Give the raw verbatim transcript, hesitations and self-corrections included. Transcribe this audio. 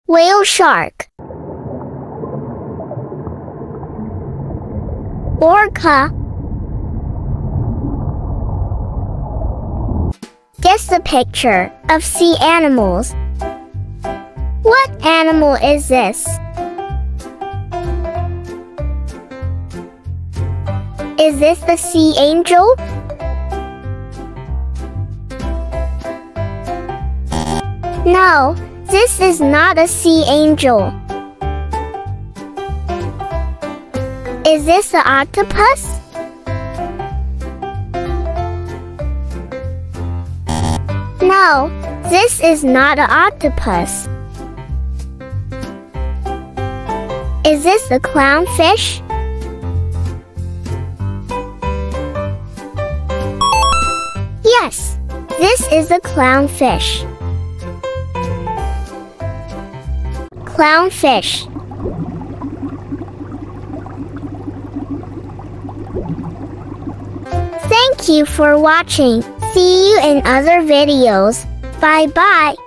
Whale shark. Orca. Guess the picture of sea animals. What animal is this? Is this the sea angel? No, this is not a sea angel. Is this the octopus? No, this is not an octopus. Is this the clownfish? Yes, this is the clownfish. Clownfish. Thank you for watching. See you in other videos. Bye bye.